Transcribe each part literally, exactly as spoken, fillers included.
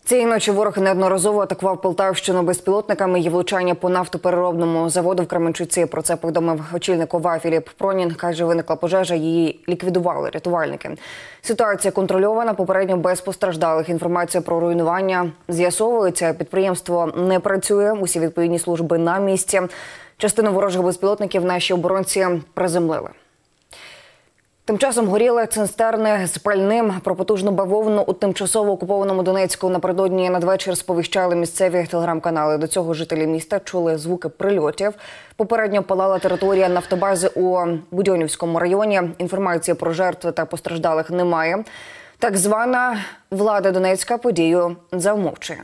Цієї ночі ворог неодноразово атакував Полтавщину безпілотниками і влучання по нафтопереробному заводу в Кременчуці. Про це повідомив очільник ОВА Філіп Пронін. Каже, виникла пожежа, її ліквідували рятувальники. Ситуація контрольована, попередньо без постраждалих. Інформація про руйнування з'ясовується. Підприємство не працює, усі відповідні служби на місці. Частину ворожих безпілотників наші оборонці приземлили. Тим часом горіли цистерни з пальним. Про потужну бавовну у тимчасово окупованому Донецьку напередодні надвечір сповіщали місцеві телеграм-канали. До цього жителі міста чули звуки прильотів. Попередньо палала територія нафтобази у Будьонівському районі. Інформації про жертви та постраждалих немає. Так звана влада Донецька подію замовчує.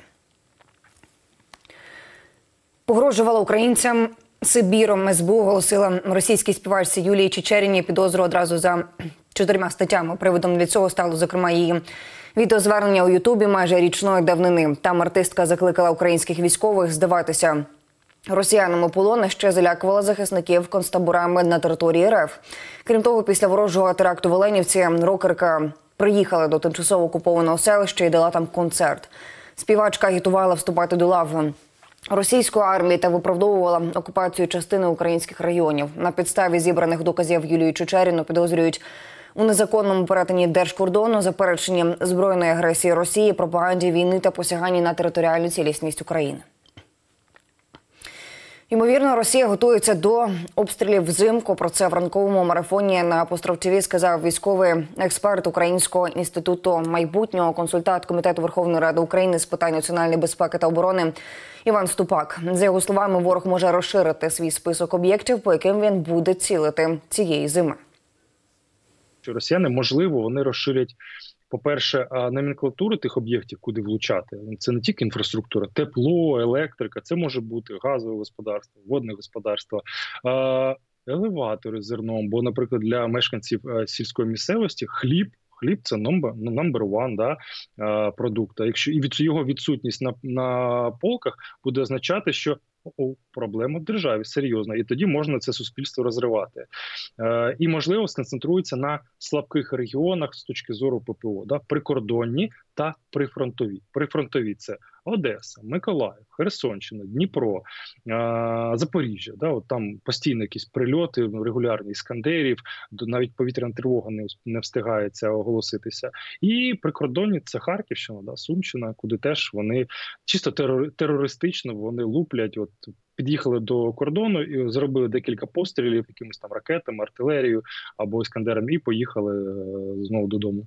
Погрожувала українцям Сибіром. ес бе у оголосила російській співачці Юлії Чечеріні підозру одразу за чотирма статтями. Приводом для цього стало, зокрема, її відеозвернення у Ютубі майже річної давнини. Там артистка закликала українських військових здаватися росіянам у полон, а ще залякувала захисників концтаборами на території ер еф. Крім того, після ворожого теракту в Оленівці рокерка приїхала до тимчасово окупованого селища і дала там концерт. Співачка агітувала вступати до лав російської армії та виправдовувала окупацію частини українських районів. На підставі зібраних доказів Юлію Чечеріну підозрюють у незаконному перетині держкордону, запереченні збройної агресії Росії, пропаганді війни та посяганні на територіальну цілісність України. Ймовірно, Росія готується до обстрілів взимку. Про це в ранковому марафоні на Апостроф ТІВІ сказав військовий експерт Українського інституту майбутнього, консультант Комітету Верховної Ради України з питань національної безпеки та оборони Іван Ступак. За його словами, ворог може розширити свій список об'єктів, по яким він буде цілити цієї зими. Росіяни, можливо, вони розширять, по-перше, номенклатуру тих об'єктів, куди влучати. Це не тільки інфраструктура, тепло, електрика, це може бути газове господарство, водне господарство, елеватори з зерном, бо, наприклад, для мешканців сільської місцевості хліб, Хліб – це number one, да, продукт. А якщо і від його відсутність на, на полках буде означати, що о, проблема в державі серйозна, і тоді можна це суспільство розривати. Е, і, можливо, сконцентрується на слабких регіонах з точки зору пе пе о, да, прикордонні та прифронтові. Прифронтові – це Одеса, Миколаїв, Херсонщина, Дніпро, е, Запоріжжя. Да, от там постійно якісь прильоти, регулярні іскандерів, навіть повітряна тривога не, не встигається оголоситися. І прикордонні – це Харківщина, да, Сумщина, куди теж вони чисто терор, терористично вони луплять. От під'їхали до кордону і зробили декілька пострілів якимись там ракетами, артилерією або іскандерами і поїхали е, знову додому.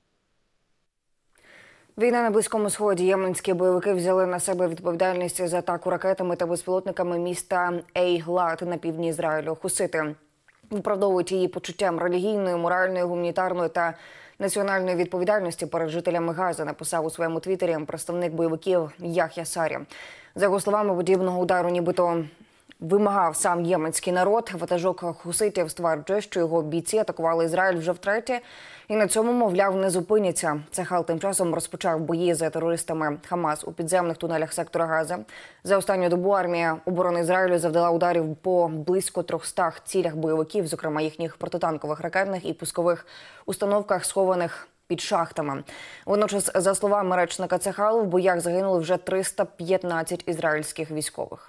Війна на Близькому Сході. Єменські бойовики взяли на себе відповідальність за атаку ракетами та безпілотниками міста Ейглат на півдні Ізраїлю. Хусити виправдовують її почуттям релігійної, моральної, гуманітарної та національної відповідальності перед жителями Гази, написав у своєму твіттері представник бойовиків Ях'я Сарі. За його словами, подібного удару нібито вимагав сам єменський народ. Ватажок хуситів стверджує, що його бійці атакували Ізраїль вже втретє і на цьому, мовляв, не зупиняться. Цахал тим часом розпочав бої з терористами Хамас у підземних тунелях сектора Гази. За останню добу армія оборони Ізраїлю завдала ударів по близько трьохстах цілях бойовиків, зокрема їхніх протитанкових ракетних і пускових установках, схованих під шахтами. Водночас, за словами речника Цахалу, в боях загинули вже триста п'ятнадцять ізраїльських військових.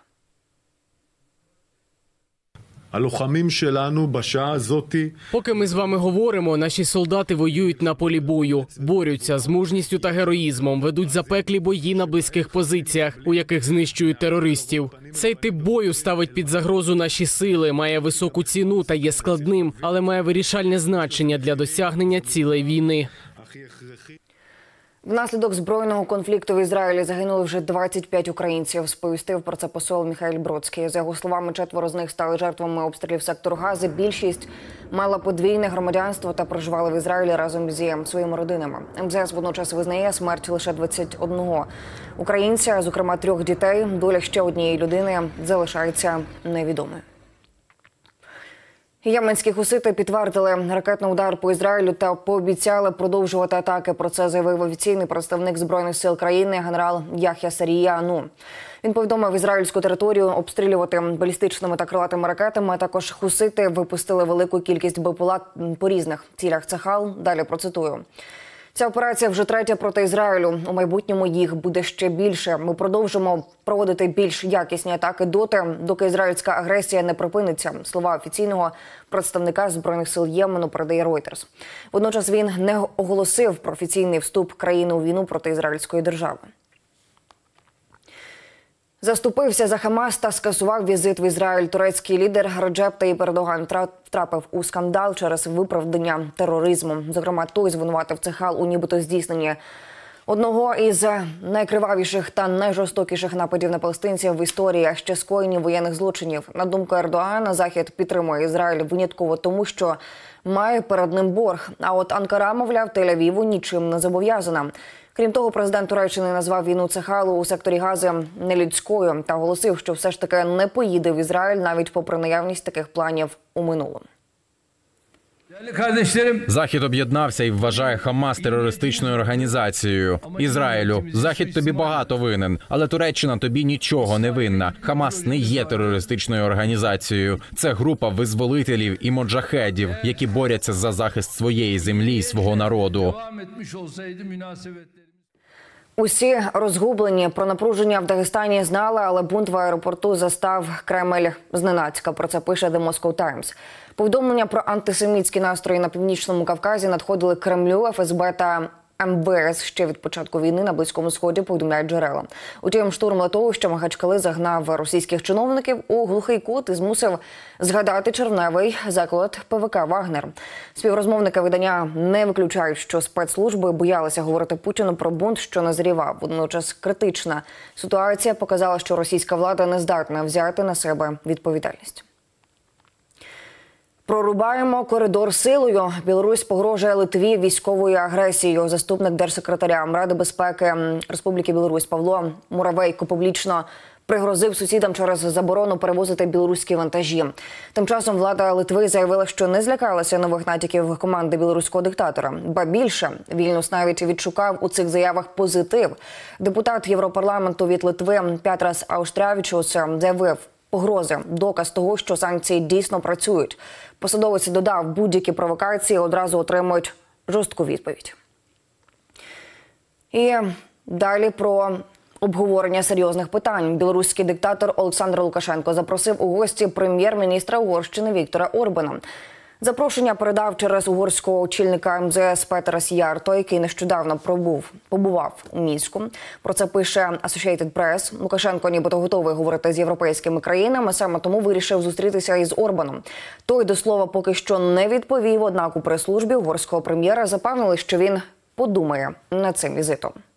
Поки ми з вами говоримо, наші солдати воюють на полі бою, борються з мужністю та героїзмом, ведуть запеклі бої на близьких позиціях, у яких знищують терористів. Цей тип бою ставить під загрозу наші сили, має високу ціну та є складним, але має вирішальне значення для досягнення цілей війни. Внаслідок збройного конфлікту в Ізраїлі загинули вже двадцять п'ять українців, сповістив про це посол Міхаель Бродський. За його словами, четверо з них стали жертвами обстрілів сектору Гази. Більшість мала подвійне громадянство та проживали в Ізраїлі разом зі своїми родинами. ем зе ес водночас визнає смерть лише двадцять одного українця, зокрема трьох дітей. Доля ще однієї людини залишається невідомою. Єменські хусити підтвердили ракетний удар по Ізраїлю та пообіцяли продовжувати атаки. Про це заявив офіційний представник Збройних сил країни генерал Ях'я Сарія. Він повідомив, ізраїльську територію обстрілювати балістичними та крилатими ракетами. Також хусити випустили велику кількість БПЛА по різних цілях. Цахал, далі процитую. Ця операція вже третя проти Ізраїлю. У майбутньому їх буде ще більше. Ми продовжимо проводити більш якісні атаки доти, доки ізраїльська агресія не припиниться. Слова офіційного представника Збройних сил Ємену передає Reuters. Водночас він не оголосив про офіційний вступ країни у війну проти ізраїльської держави. Заступився за Хамас та скасував візит в Ізраїль. Турецький лідер Реджеп Таїп Ердоган втрапив у скандал через виправдання тероризму. Зокрема, той звинуватив Цехал у нібито здійсненні одного із найкривавіших та найжорстокіших нападів на палестинців в історії, а ще скоєння воєнних злочинів. На думку Ердогана, Захід підтримує Ізраїль винятково тому, що має перед ним борг. А от Анкара, мовляв, Тель-Авіву нічим не зобов'язана. Крім того, президент Туреччини назвав війну Цехалу у секторі Гази нелюдською та оголосив, що все ж таки не поїде в Ізраїль, навіть попри наявність таких планів у минулому. Захід об'єднався і вважає Хамас терористичною організацією. Ізраїлю, Захід тобі багато винен, але Туреччина тобі нічого не винна. Хамас не є терористичною організацією. Це група визволителів і моджахедів, які борються за захист своєї землі і свого народу. Усі розгублені. Про напруження в Дагестані знали, але бунт в аеропорту застав Кремль зненацька. Про це пише The Moscow Times. Повідомлення про антисемітські настрої на Північному Кавказі надходили Кремлю, еф ес бе та ем ве ес ще від початку війни на Близькому Сході, повідомляють джерела. Утім, штурм литовища Махачкали загнав російських чиновників у глухий кут і змусив згадати червневий заклад пе ве ка «Вагнер». Співрозмовники видання не виключають, що спецслужби боялися говорити Путіну про бунт, що назрівав. Водночас критична ситуація показала, що російська влада не здатна взяти на себе відповідальність. Прорубаємо коридор силою. Білорусь погрожує Литві військовою агресією. Заступник держсекретаря Ради безпеки Республіки Білорусь Павло Муравейко публічно пригрозив сусідам через заборону перевозити білоруські вантажі. Тим часом влада Литви заявила, що не злякалася нових натяків команди білоруського диктатора. Ба більше, Вільнюс навіть відшукав у цих заявах позитив. Депутат Європарламенту від Литви Петрас Ауштрявічус заявив: погрози – доказ того, що санкції дійсно працюють. Посадовець додав, будь-які провокації одразу отримують жорстку відповідь. І далі про обговорення серйозних питань. Білоруський диктатор Олександр Лукашенко запросив у гості прем'єр-міністра Угорщини Віктора Орбана. Запрошення передав через угорського очільника емзе ес Петера Сіярто, який нещодавно пробув, побував у Мінську. Про це пише Associated Press. Лукашенко нібито готовий говорити з європейськими країнами, саме тому вирішив зустрітися із Орбаном. Той, до слова, поки що не відповів, однак у прес-службі угорського прем'єра запевнили, що він подумає над цим візитом.